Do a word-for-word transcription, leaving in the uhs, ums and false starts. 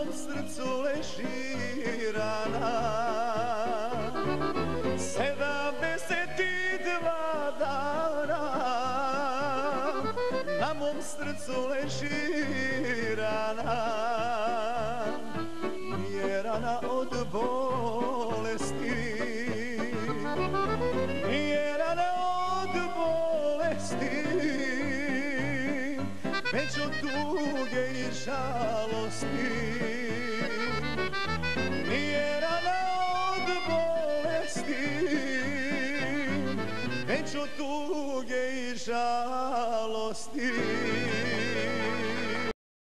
mom srcu leži rana. Sedamdeset i dva dana na mom srcu leži rana. Nije rana od bolesti, nije rana od bolesti, već od tuge i žalosti. Nije rana od bolesti, već od tuge i žalosti.